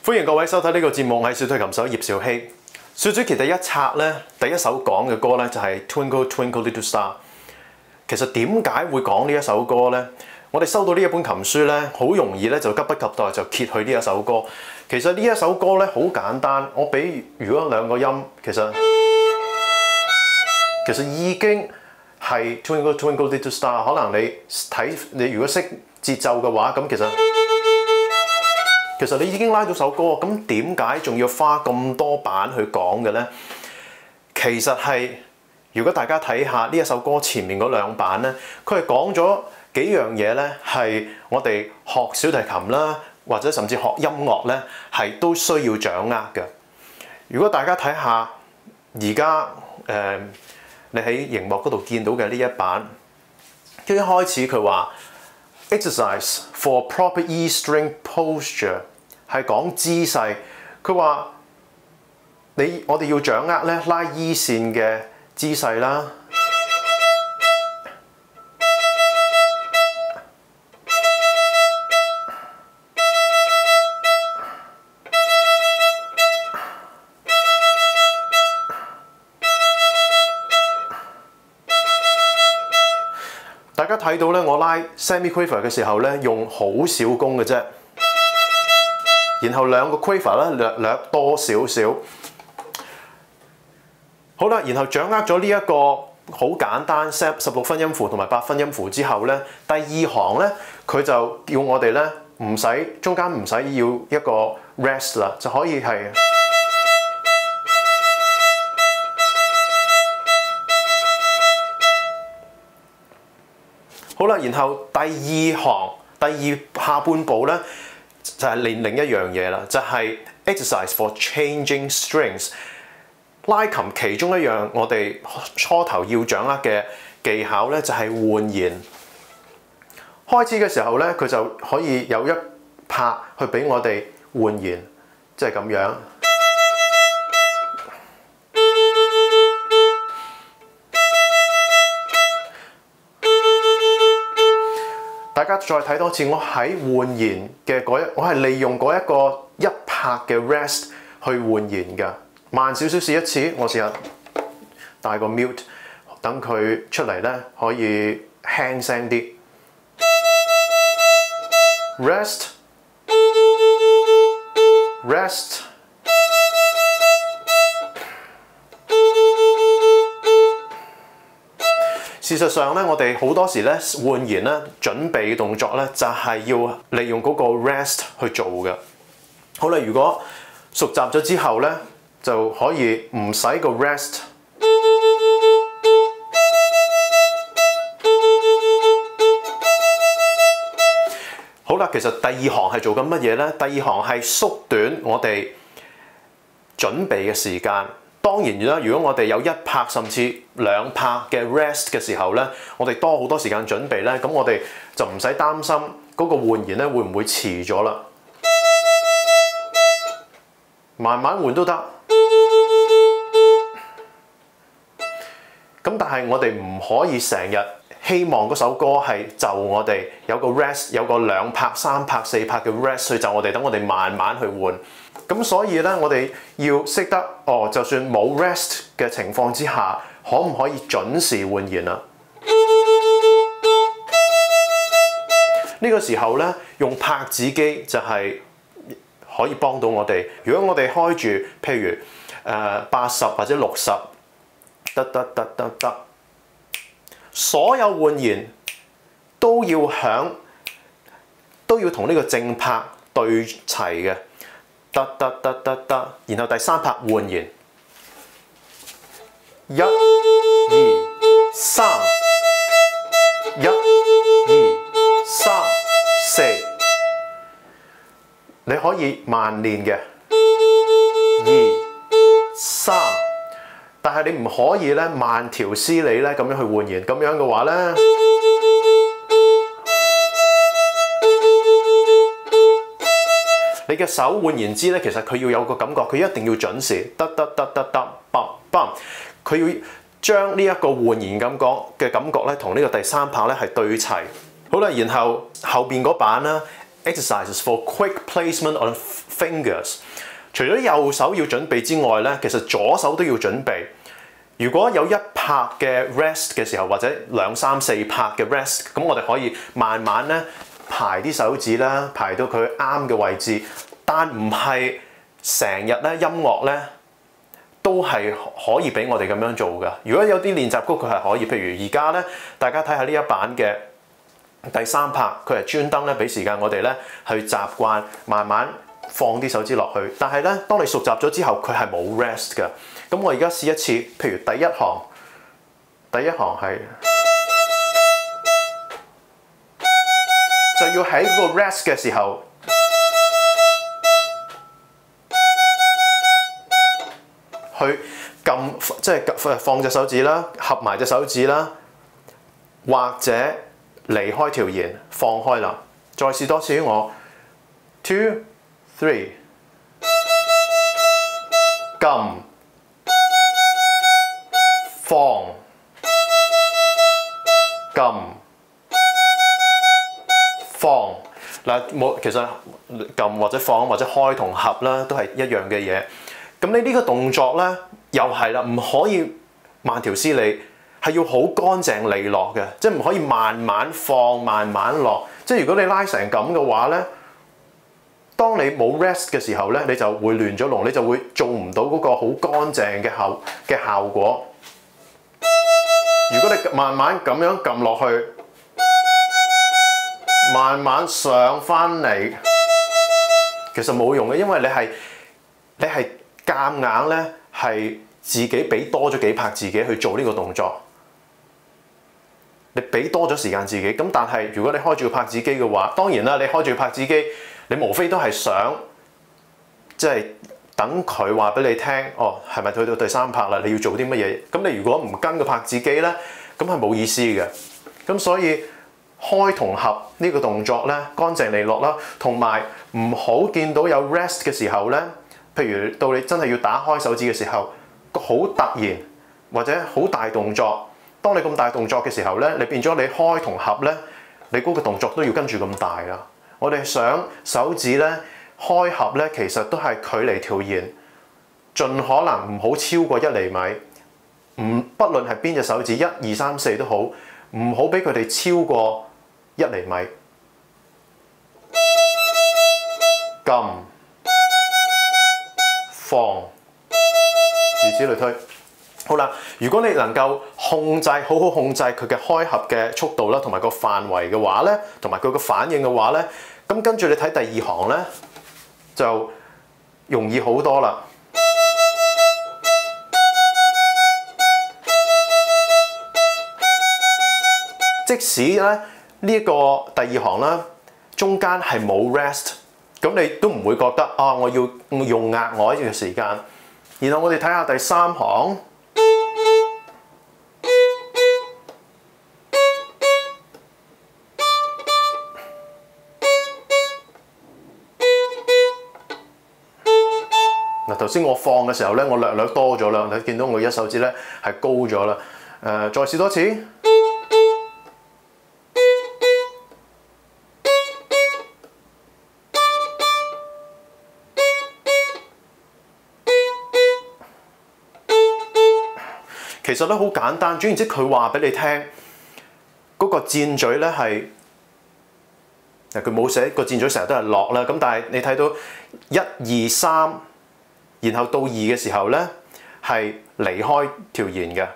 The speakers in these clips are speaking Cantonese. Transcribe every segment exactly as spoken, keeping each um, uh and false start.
歡迎各位收睇呢個節目，我係小提琴手葉兆禧。小主奇第一冊咧，第一首講嘅歌咧就係 Twinkle Twinkle Little Star。其實點解會講呢一首歌咧？我哋收到呢一本琴書咧，好容易咧就急不及待就揭去呢一首歌。其實呢一首歌咧好簡單，我俾如果兩個音，其實其實已經係 Twinkle Twinkle Little Star。可能你睇你如果識節奏嘅話，咁其實其實你已經拉到首歌。咁點解仲要花咁多版去講嘅咧？其實係如果大家睇下呢一首歌前面嗰兩版咧，佢係講咗幾樣嘢咧，係我哋學小提琴啦，或者甚至學音樂咧，係都需要掌握嘅。如果大家睇下而家誒你喺熒幕嗰度見到嘅呢一版，一開始佢話 exercise for proper E string posture 係講姿勢。佢話你我哋要掌握咧拉 E 線嘅姿勢啦。大家睇到咧，我拉 semi-quaver 嘅時候咧，用好少弓嘅啫，然後兩個 quaver 咧略略多少少。好啦，然後掌握咗呢一個好簡單 set 十六分音符同埋八分音符之後咧，第二行咧佢就叫我哋咧唔使中間唔使要一個 rest 啦，就可以係。好啦，然後第二行第二下半部咧就係練另一樣嘢啦，就係 exercise for changing strings。拉琴其中一樣我哋初頭要掌握嘅技巧咧，就係換弦。開始嘅時候咧，佢就可以有一拍去俾我哋換弦，即係咁樣。大家再睇多次，我喺換弦嘅嗰一，我係利用嗰一個一拍嘅 rest 去換弦㗎。慢少少試一次，我試下帶個 mute， 等佢出嚟咧可以輕聲啲。Rest, rest。事實上咧，我哋好多時咧換弦咧準備動作咧，就係要利用嗰個 rest 去做嘅。好啦，如果熟習咗之後咧，就可以唔使個 rest。好啦，其實第二行係做緊乜嘢咧？第二行係縮短我哋準備嘅時間。當然啦，如果我哋有一拍甚至兩拍嘅 rest 嘅時候咧，我哋多好多時間準備咧，咁我哋就唔使擔心嗰個換弦咧會唔會遲咗啦。慢慢換都得。咁但係我哋唔可以成日希望嗰首歌係就我哋有個 rest， 有個兩拍、三拍、四拍嘅 rest 去就我哋，等我哋慢慢去換。咁所以咧，我哋要識得哦，就算冇 rest 嘅情況之下，可唔可以準時換弦啊？呢個時候咧，用拍子機就係可以幫到我哋。如果我哋開住譬如誒八十或者六十，得得得得得，所有換弦都要響，都要同呢個正拍對齊嘅。得得得得得，然後第三拍換弦，一、二、三，一、二、三、四，你可以慢練嘅，二、三，但係你唔可以咧慢條斯理咧咁樣去換弦，咁樣嘅話咧。你嘅手換言之咧，其實佢要有個感覺，佢一定要準時，得得得得得，嘣嘣，佢要將呢一個換弦感覺嘅感覺咧，同呢個第三拍咧係對齊。好啦，然後後邊嗰版啦 exercises for quick placement on fingers。除咗右手要準備之外咧，其實左手都要準備。如果有一拍嘅 rest 嘅時候，或者兩三四拍嘅 rest， 咁我哋可以慢慢咧排啲手指啦，排到佢啱嘅位置，但唔係成日咧音樂咧都係可以俾我哋咁樣做㗎。如果有啲練習曲佢係可以，譬如而家咧，大家睇下呢一版嘅第三拍，佢係專登咧俾時間我哋咧去習慣，慢慢放啲手指落去。但係咧，當你熟習咗之後，佢係冇 rest 㗎。咁我而家試一次，譬如第一行，第一行係就要喺嗰個 rest 嘅時候，去撳，即係放隻手指啦，合埋隻手指啦，或者離開條弦，放開啦。再試多次我 two three 撳放撳放嗱，冇其實撳或者放或者開同合啦，都係一樣嘅嘢。咁你呢個動作咧，又係啦，唔可以慢條斯理，係要好乾淨利落嘅，即係唔可以慢慢放、慢慢落。即係如果你拉成咁嘅話咧，當你冇 rest 嘅時候咧，你就會亂咗龍，你就會做唔到嗰個好乾淨嘅效嘅效果。如果你慢慢咁樣撳落去，慢慢上翻嚟，其實冇用嘅，因為你係你係夾硬咧，係自己俾多咗幾拍自己去做呢個動作。你俾多咗時間自己，咁但係如果你開住個拍子機嘅話，當然啦，你開住拍子機，你無非都係想即係等佢話俾你聽，哦，係咪去到第三拍啦？你要做啲乜嘢？咁你如果唔跟個拍子機咧，咁係冇意思嘅。咁所以開同合呢個動作咧，乾淨利落啦，同埋唔好見到有 rest 嘅時候咧，譬如到你真係要打開手指嘅時候，個好突然或者好大動作。當你咁大動作嘅時候咧，你變咗你開同合咧，你嗰個動作都要跟住咁大啦。我哋想手指咧開合咧，其實都係距離條弦，盡可能唔好超過一厘米。唔，不論係邊隻手指，一二三四都好，唔好俾佢哋超過一厘米。撳、放，如此類推。好啦，如果你能夠控制好好控制佢嘅開合嘅速度啦，同埋個範圍嘅話咧，同埋佢個反應嘅話咧，咁跟住你睇第二行咧，就容易好多啦。即使咧呢一個第二行啦，中間係冇 rest， 咁你都唔會覺得啊，我要用額外嘅時間。然後我哋睇下第三行。嗱，頭先我放嘅時候咧，我略略多咗啦。你見到我一手指咧係高咗啦。誒、呃，再試多次。其實咧好簡單，總言之佢話俾你聽，嗰、那個箭嘴咧係，誒佢冇寫個箭嘴成日都係落啦。咁但係你睇到一二三。然後到二嘅時候咧，係離開條弦嘅。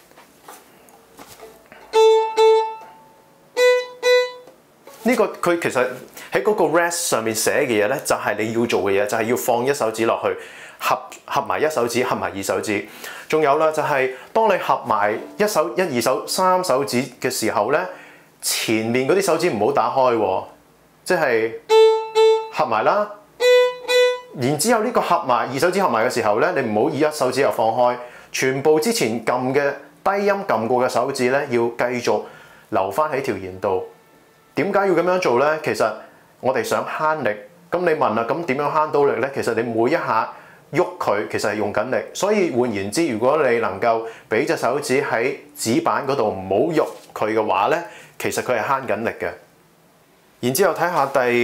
呢、這個佢其實喺嗰個 rest 上面寫嘅嘢咧，就係、是、你要做嘅嘢，就係、是、要放一手指落去，合合埋一手指，合埋二手指。仲有啦，就係、是、當你合埋一手、一二手、三手指嘅時候咧，前面嗰啲手指唔好打開喎，即係合埋啦。然之後呢個合埋二手指合埋嘅時候咧，你唔好以一手指又放開，全部之前撳嘅低音撳過嘅手指咧，要繼續留翻喺條弦度。點解要咁樣做咧？其實我哋想慳力。咁你問啦，咁點樣慳到力咧？其實你每一下喐佢，其實係用緊力。所以換言之，如果你能夠俾隻手指喺指板嗰度唔好喐佢嘅話咧，其實佢係慳緊力嘅。然之後睇下第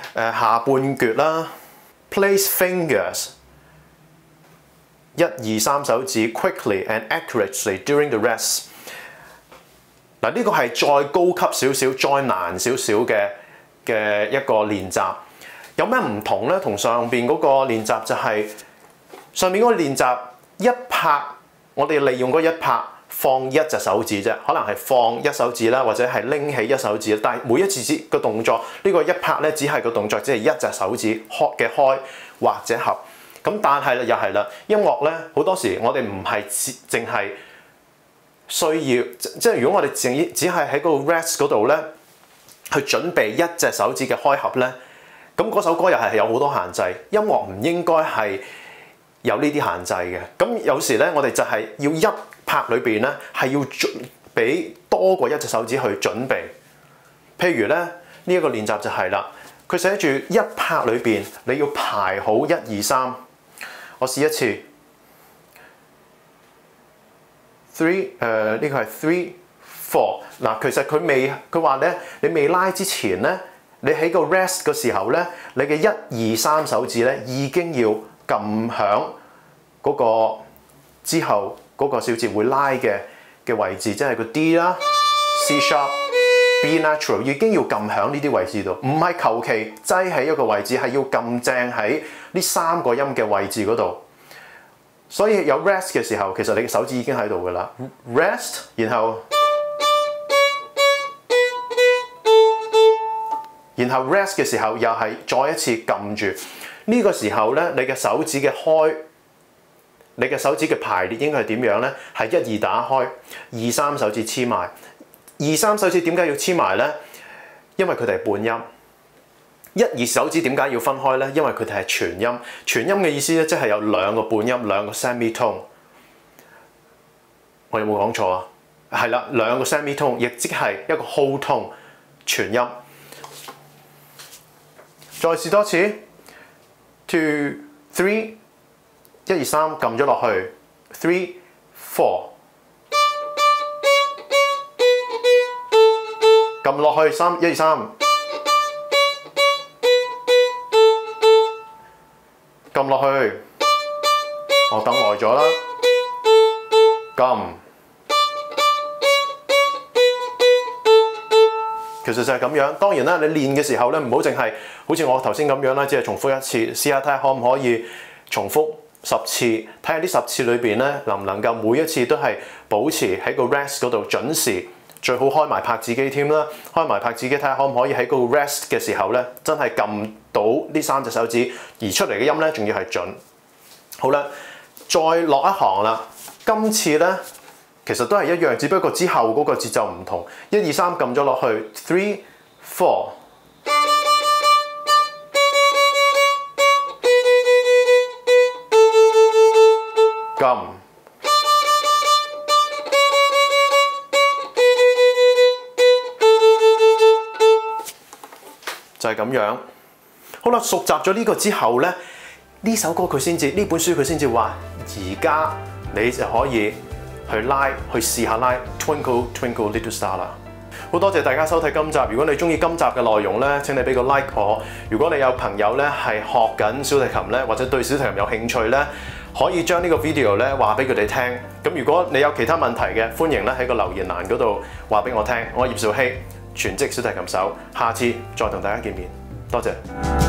誒下半橛啦 ，place fingers 一二三手指 quickly and accurately during the rest。嗱呢個係再高級少少、再難少少嘅嘅一個練習。有咩唔同咧？同上邊嗰個練習就係、是、上面嗰個練習一拍，我哋利用嗰一拍放一隻手指啫，可能係放一手指啦，或者係拎起一手指。但係每一次個動作，呢、這個一拍咧，只係個動作只係一隻手指開嘅開或者合。咁但係又係啦，音樂咧好多時我哋唔係淨係需要，即係如果我哋淨只係喺個 rest 嗰度咧，去準備一隻手指嘅開合咧，咁嗰首歌又係有好多限制。音樂唔應該係有呢啲限制嘅。咁有時咧，我哋就係要一拍裏邊咧，係要準俾多過一隻手指去準備。譬如咧，呢、這、一個練習就係啦，佢寫住一拍裏邊你要排好一二三。我試一次。three 誒呢個係 three four 嗱，其實佢未佢話咧，你未拉之前咧，你喺個 rest 嘅時候咧，你嘅一二三手指咧已經要撳響嗰個之後嗰個小節會拉嘅嘅位置，即係個 D 啦、C sharp、B natural 已經要撳響呢啲位置度，唔係求其擠喺一個位置，係要撳正喺呢三個音嘅位置嗰度。所以有 rest 嘅時候，其實你嘅手指已經喺度㗎啦。rest， 然後然後 rest 嘅時候又係再一次撳住。呢、這個時候咧，你嘅手指嘅開，你嘅手指嘅排列應該係點樣咧？係一二打開，二三手指黐埋。二三手指點解要黐埋咧？因為佢哋係半音。一二手指點解要分開咧？因為佢哋係全音。全音嘅意思咧，即係有兩個半音，兩個 semitone。我有冇講錯啊？係啦，兩個 semitone， 亦即係一個 whole tone 全音。再試多次 ，two three， 一二三撳咗落去 ，three four， 撳落去三一二三。撳落去，我等耐咗啦。撳，其實就係咁樣。當然啦，你練嘅時候咧，唔好淨係好似我頭先咁樣啦，只係重複一次，試下睇下可唔可以重複十次，睇下呢十次裏邊咧，能唔能夠每一次都係保持喺個 rest 嗰度準時。最好開埋拍子機添啦，開埋拍子機睇下可唔可以喺個 rest 嘅時候咧，真係撳到呢三隻手指，而出嚟嘅音咧，仲要係準。好啦，再落一行啦。今次咧，其實都係一樣，只不過之後嗰個節奏唔同。一二三撳咗落去 ，three four， 撳。就係咁樣。好啦，熟習咗呢個之後咧，呢首歌佢先至，呢本書佢先至話，而家你就可以去拉，去試下拉 Twinkle Twinkle Little Star 啦。好多謝大家收睇今集。如果你中意今集嘅內容咧，請你俾個 like 我。如果你有朋友咧係學緊小提琴咧，或者對小提琴有興趣咧，可以將呢個 video 咧話俾佢哋聽。咁如果你有其他問題嘅，歡迎咧喺個留言欄嗰度話俾我聽。我係葉兆禧，全職小提琴手，下次再同大家見面，多謝。